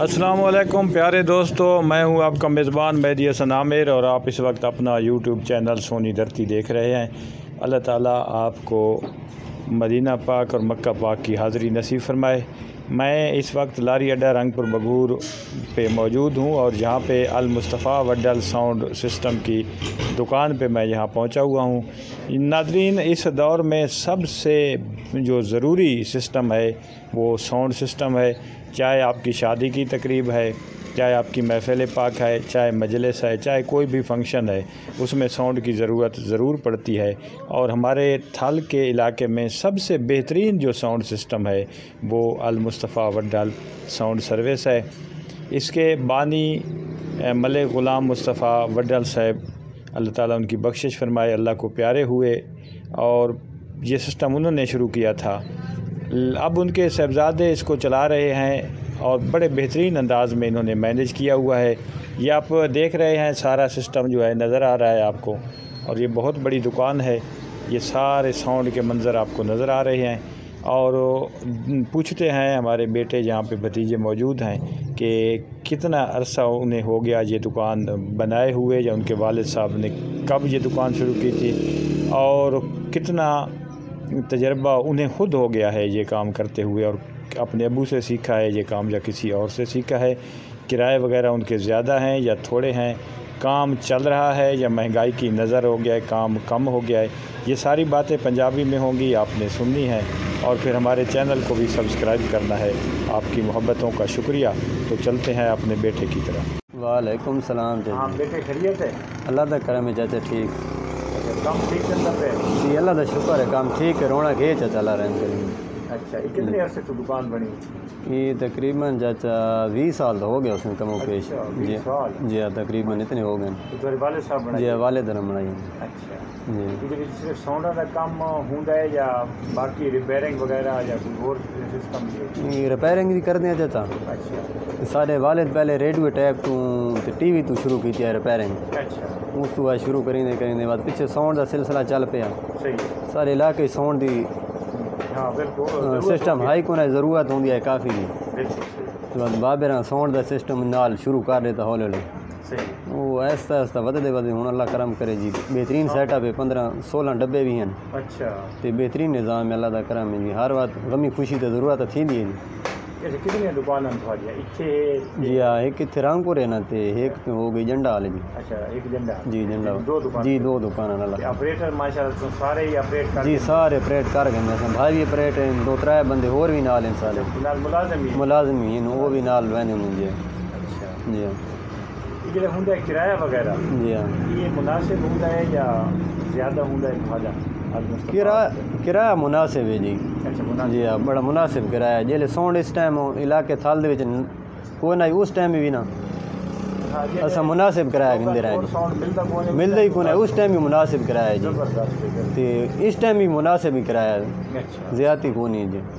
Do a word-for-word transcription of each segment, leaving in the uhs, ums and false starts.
अस्सलाम वालेकुम प्यारे दोस्तों, मैं हूं आपका मेज़बान मेहदी हसन आमिर और आप इस वक्त अपना यूट्यूब चैनल सोनी धरती देख रहे हैं। अल्लाह ताला आपको मदीना पाक और मक्का पाक की हाज़री नसीब फरमाए। मैं इस वक्त लारी अड्डा रंगपुर बगूर पे मौजूद हूं और जहां पे अल मुस्तफ़ा वड्डल साउंड सिस्टम की दुकान पे मैं यहाँ पहुंचा हुआ हूं। नाज़रीन, इस दौर में सबसे जो ज़रूरी सिस्टम है वो साउंड सिस्टम है। चाहे आपकी शादी की तकरीब है, चाहे आपकी महफ़िल पाक है, चाहे मजलिस है, चाहे कोई भी फंक्शन है, उसमें साउंड की ज़रूरत ज़रूर पड़ती है। और हमारे थल के इलाके में सबसे बेहतरीन जो साउंड सिस्टम है वो अल मुस्तफ़ा वड्डल साउंड सर्विस है। इसके बानी मलिक ग़ुलाम मुस्तफ़ा वड्डल साहब, अल्लाह ताला उनकी बख्शिश फरमाए, अल्लाह को प्यारे हुए और ये सिस्टम उन्होंने शुरू किया था। अब उनके साहबजादे इसको चला रहे हैं और बड़े बेहतरीन अंदाज़ में इन्होंने मैनेज किया हुआ है। ये आप देख रहे हैं, सारा सिस्टम जो है नज़र आ रहा है आपको, और ये बहुत बड़ी दुकान है। ये सारे साउंड के मंज़र आपको नज़र आ रहे हैं। और पूछते हैं हमारे बेटे जहाँ पे भतीजे मौजूद हैं कि कितना अरसा उन्हें हो गया ये दुकान बनाए हुए, या उनके वालिद साहब ने कब ये दुकान शुरू की थी और कितना तजर्बा उन्हें ख़ुद हो गया है ये काम करते हुए, और अपने अबू से सीखा है ये काम या किसी और से सीखा है। किराए वगैरह उनके ज़्यादा हैं या थोड़े हैं, काम चल रहा है या महंगाई की नज़र हो गया है, काम कम हो गया है। ये सारी बातें पंजाबी में होंगी, आपने सुननी है। और फिर हमारे चैनल को भी सब्सक्राइब करना है। आपकी मोहब्बतों का शुक्रिया। तो चलते हैं अपने बेटे की तरफ। वालेकुम सलाम। हाँ बेटे, खैरियत है? अल्लाह का करम है चाचा, ठीक। काम ठीक चल रहा है जी, अल्लाह का शुक्र है, काम ठीक है, रोना के चला रहे हैं। अच्छा, ये कितने अरसे तो दुकान बनी? ये तकरीबन चाचा बीस साल तो हो गया उसमें कमो पेश। जी जी हाँ, तकरीबन इतने हो गए। तो वालिद साहब बनाई? जी वालिद ने बनाई। अच्छा जी, ये सिर्फ साउंड का काम होंदा है या बाकी रिपेयरिंग वगैरह या कोई और सिस्टम? ये रिपेयरिंग भी करते हैं चाचा। अच्छा, सारे वालिद पहले रेडियो टैप तो टीवी तो शुरू की थी रिपेयरिंग। अच्छा, उस तो बाद शुरू करेंगे करेंगे बाद पीछे साउंड का सिलसिला चल पाया। सही, सारे इलाके साउंड की हाँ बिल्कुल सिस्टम हाई को ज़रूरत होंगी है काफ़ी। बिल्कुल बाबे साउंड का सिस्टम नाल शुरू कर देता हौले हौले। सही, वो आहिस्ता आहिस्ता वधदे वधदे हुण अल्लाह करम करे जी, बेहतरीन सेटअप है। पंद्रह सोलह डब्बे भी हैं। अच्छा, तो बेहतरीन निज़ाम है, अल्लाह का करम है जी। हर बात गमी खुशी तो ज़रूरत थी है जी। ऐसे कितनी दुकान हैं इत्थे? जी हाँ, एक इत्थे रंगपुर है ना, तो एक तो हो गई जंडा वाले जी। अच्छा, एक जंडा? जी जंडा, दो दुकान? जी दो दुकान अल्लाह। ऑपरेटर माशाल्लाह सारे ही ऑपरेट कर? जी सारे ऑपरेट कर गए। भाई भी ऑपरेट हैं, दो त्रै बंदे होर भी नाल हैं, सारे मुलाजम ही मुलाजम ही वो भी नाल रहने होंगे जी। अच्छा जी हाँ, ये होंगे किराया वगैरह? जी हाँ, ये मुनासिब होता है या ज़्यादा होता है? भाड़ा किराया किराया मुनासिब है जी। अच्छा, मुनासिब? जी हाँ, बड़ा मुनासिब किराया। जेले साउंड इस टाइम इलाके थाल दे विच कोई ना, उस टाइम भी ना असा मुनासिब किराया गिंदे रहे जी। मिलता ही कौन है, उस टाइम भी मुनासिब किराया जी। तो इस टाइम भी मुनासिब ही किराया, ज़्यादा कौन है जी।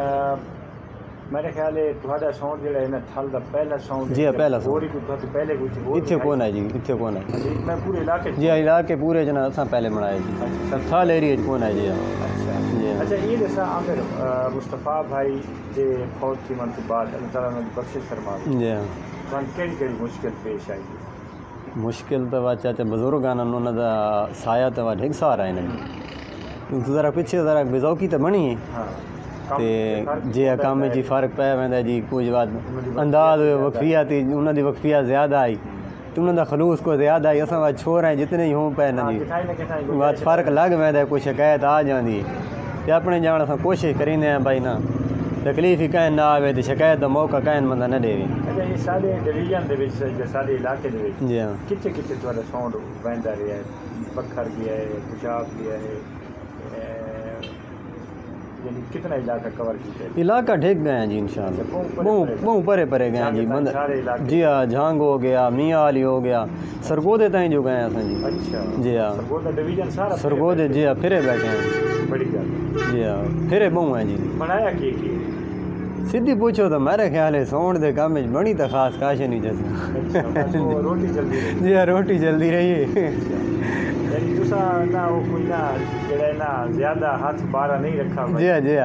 मेरे ख्याल है तुम्हारा साउंड जो है ना थल का पहला साउंड? जी हाँ, पहला साउंड पहले कुछ इतने कौन है जी, इतने कौन है? मैं पूरे इलाके? जी इलाके पूरे जना असा पहले बनाया जी। थाल एरिया कौन है जी। अच्छा जी। अच्छा, ये जैसा आमिर मुस्तफ़ा भाई के फौज की मनसूबात अल्लाह ताला ने बख्शिश फरमा। जी हाँ, केड़ी केड़ी मुश्किल पेश आई? मुश्किल तो वा चाचा बजुर्ग आना उन्होंने दा साया तो वा ढिग सहारा है ना। ज़रा पिछे ज़रा बेजौकी तो बनी है। हाँ, तो जे काम जी फ़र्क पै वैंदा जी। कुछ बात अंदाज वक्फिया थी, उन्होंने वक्फिया ज़्यादा आई तो उन्होंने खलूस को ज़्यादा आई। असा छोर हैं जितने ही हों पै ना जी, बात फ़र्क लग वैंदा, कोई शिकायत आ जाती तो अपने जान अस कोशिश करेंगे हैं भाई ना तकलीफ ही कहीं ना आवे तो शिकायत का मौका कहीं बंदा न देवे। अच्छा, ये सारे डिवीजन दे सारे इलाके दे जी हाँ, कितने कितने थोड़ा साउंड वहदा रहा है? पत्थर गया है, पेशाब गया है, यानी कितना इलाका कवर किया है? इलाका ढेक गए हैं जी इंशाल्लाह, बहुत परे परे गए हैं जी। बंद जी हाँ, झांग हो गया, मियाँ वाली हो गया, सरगोदे ताईं जो गए हैं असां जी। अच्छा, जी हाँ, सरगोदा डिवीजन सारा सरगोदे जी हाँ फिरे बैठे हैं। बड़ी गल जी हाँ, फिरे बहु हैं जी। बनाया की की सीधी पूछो तो मेरे ख्याल है साउंड दे काम में बनी तो खास काश नहीं जैसा। रोटी जल्दी रही? जी हाँ, रोटी जल्दी रही है। यानी तुसा ना वो कोई ना जेड़ा ना ज़्यादा हाथ बारा नहीं रखा? जी हाँ, जी हाँ।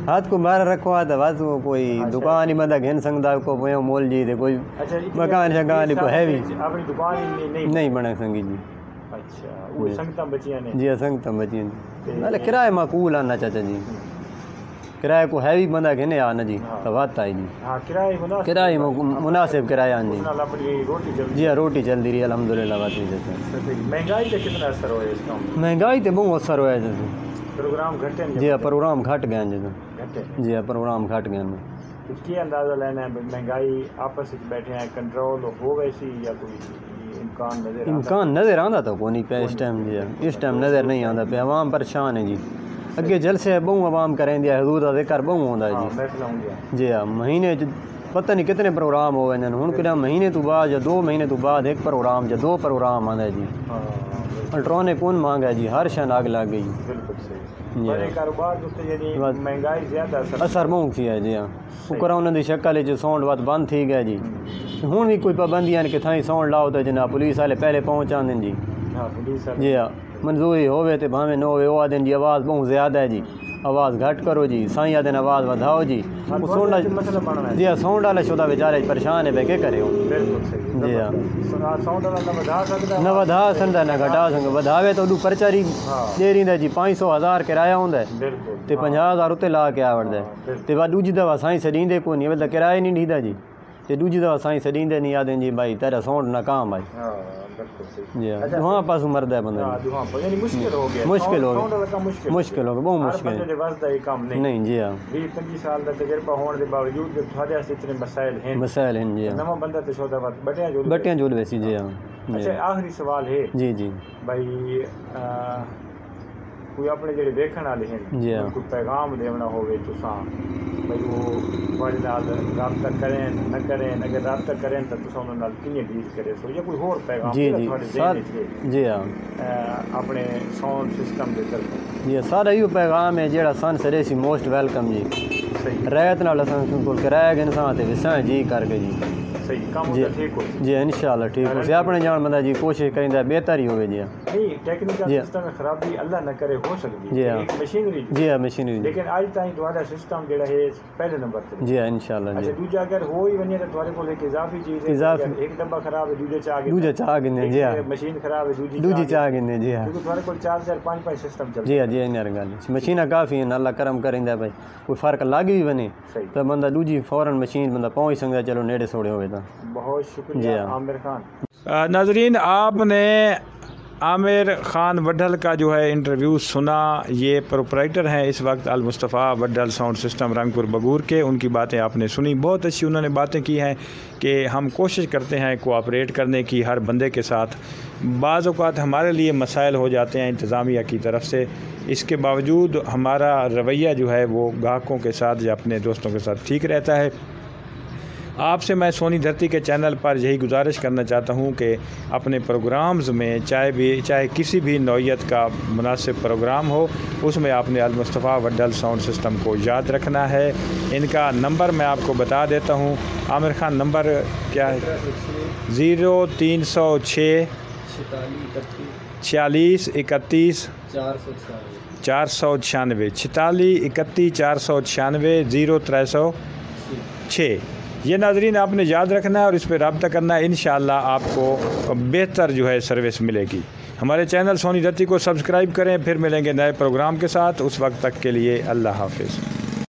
ہاتھ کو باہر رکھو ہے تو بس وہ کوئی دکان ہی بندہ گھن سکتا کو پہ مول جی تے کوئی مکان شکان کو ہے بھی اپنی دکان نہیں نہیں بنا سنگی جی اچھا وہ سنگتاں بچیاں نے جی سنگتاں بچیاں نالے کرایہ معقول آنا چاچا جی کرایہ کو ہے بھی بندہ گھنے آنا جی تو بات آئی جی ہاں کرایہ کرایہ مناسب کرایہ آن جی اپنی روٹی چل جی ہاں روٹی چل رہی ہے الحمدللہ بات نہیں جیسے مہنگائی کا کتنا اثر ہوا اس کا مہنگائی تے بہت اثر ہوا جیسے پروگرام گھٹے جی ہاں پروگرام گھٹ گئے جیسے گھٹے جی ہاں پروگرام گھٹ گئے تو کیا اندازہ لینا ہے مہنگائی آپس بیٹھے ہیں کنٹرول ہو ویسی یا کوئی امکان نظر امکان نظر آندا تو کو نہیں پہ اس ٹائم جی اس ٹائم نظر نہیں آندا پہ عوام پریشان ہے جی اگے جلسے بہوں عوام کریں دیا حدود کا ذکر بہوں ہوندا جی جی ہاں مہینے پتہ نہیں کتنے پروگرام ہو گئے ہوں کہ مہینے تو بعد یا دو مہینے تو بعد ایک پروگرام یا دو پروگرام آندا جی الٹرانے کون مانگا جی ہر شان آگ لگ گئی بالکل صحیح بڑے کاروبار یعنی مہنگائی زیادہ اثر بہوں سی ہے جی ہاں اوپر انہوں دی شکل جو ساؤنڈ وقت بند تھی گیا جی ہوں بھی کوئی پابندیاں کہ تھائیں ساؤنڈ لاؤ تو جناب پولیس والے پہلے پہنچا دیں جی جی ہاں منظوری ہوئے تو بھاویں نہ ہوئے وہ دن جی آواز بہت زیادہ ہے جی آواز گھٹ کرو جی سائیں آدھے آواز ودھاؤ جی ساؤنڈ جی ہاں ساؤنڈ والے شدہ بیچارے پریشان ہے بے کے کرے ہو جی ہاں نہ ودھا سکتا نہ گھٹا سکتا ودھاوے تو پرچاری دے رہی جی پانچ سو ہزار کرایہ ہوندا ہے تے پنجاہ ہزار اتنے لا کے آوڑدا ہے تے بعد دوجی دفعہ سائیں سڈیندے کو نہیں بلکہ کرایہ نہیں ڈیدا جی تے دوجی دفعہ سائیں سڈیندے نہیں آدھیں جی بھائی تیرا ساؤنڈ ناکام بھائی جی ہاں دہاں پاسوں مرد ہے بندہ مشکل ہو گیا مشکل ہو گیا مشکل ہو گیا بہت مشکل نہیں جی ہاں بیس پچیس سال کا تجربہ ہونے کے باوجود تھوڑے اتنے مسائل ہیں مسائل ہیں جی ہاں نواں بندہ تو چھوٹا بات بٹیاں جو بٹیاں جول ویسی جی ہاں اچھا آخری سوال ہے جی جی بھائی کوئی اپنے جڑے ویکھن والے ہیں جی ہاں کوئی پیغام دینا ہوئے تساں بھائی وہ تھوڑے نال رابطہ کریں نہ کریں اگر رابطہ کریں تو تساں انہاں نال کیویں ڈیل کرے سو یا کوئی ہور پیغام جی جی جی ہاں اپنے ساؤنڈ سسٹم دے طرف جی سارا یہ پیغام ہے جڑا سن سرے سی موسٹ ویلکم جی رعایت نال اساں کو کرایہ گے انسان تے وساں جی کر کے جی صحیح کام جی ٹھیک ہو جی انشاءاللہ ٹھیک ہو سی اپنے جان بندہ جی کوشش کریندا بہتر ہی ہوے جی نہیں ٹیکنیکل سسٹم میں خرابی اللہ نہ کرے ہو سکتی جی ہاں ایک مشینری جی ہاں مشینری لیکن اج تائیں تہاڈا سسٹم جڑا ہے پہلے نمبر تے جی ہاں انشاءاللہ جی اچھا دوجا اگر ہو ہی ونجے تے تہاڈے کول ایک اضافی چیز ہے ایک ڈبہ خراب ہے دوجے چا کے دوجے چا کے جی ہاں مشین خراب ہے دوجی دوجی چا کے جی ہاں کیونکہ تہاڈے کول چار چار پانچ پانچ سسٹم چل جی ہاں جی انہاں گل مشیناں کافی ہیں اللہ کرم کریندا بھائی کوئی فرق لگ بھی بنے تو بندہ دوجی فوراً مشین بندہ پہنچ سکدا چلو نیڑے سوڑے ہوئے تا بہت شکریہ عامر خان ناظرین آپ نے عامر خان وڈھل کا جو ہے انٹرویو سنا یہ پروپرائٹر ہیں اس وقت المصطفیٰ وڈھل ساؤنڈ سسٹم رنگ پور بگور کے ان کی باتیں آپ نے سنی بہت اچھی انہوں نے باتیں کی ہیں کہ ہم کوشش کرتے ہیں کوآپریٹ کرنے کی ہر بندے کے ساتھ بعض اوقات ہمارے لیے مسائل ہو جاتے ہیں انتظامیہ کی طرف سے اس کے باوجود ہمارا رویہ جو ہے وہ گاہکوں کے ساتھ یا اپنے دوستوں کے ساتھ ٹھیک رہتا ہے آپ سے میں سونی دھرتی کے چینل پر یہی گزارش کرنا چاہتا ہوں کہ اپنے پروگرامز میں چاہے بھی چاہے کسی بھی نوعیت کا مناسب پروگرام ہو اس میں آپ نے المصطفیٰ وڈھل ساؤنڈ سسٹم کو یاد رکھنا ہے ان کا نمبر میں آپ کو بتا دیتا ہوں عامر خان نمبر کیا ہے زیرو تین سو چھ چھیالیس اکتیس چار سو چھیانوے چھتالیس اکتیس چار سو چھیانوے زیرو تر سو چھ یہ ناظرین آپ نے یاد رکھنا ہے اور اس پہ رابطہ کرنا ہے انشاءاللہ آپ کو بہتر جو ہے سروس ملے گی ہمارے چینل سونی دھرتی کو سبسکرائب کریں پھر ملیں گے نئے پروگرام کے ساتھ اس وقت تک کے لیے اللہ حافظ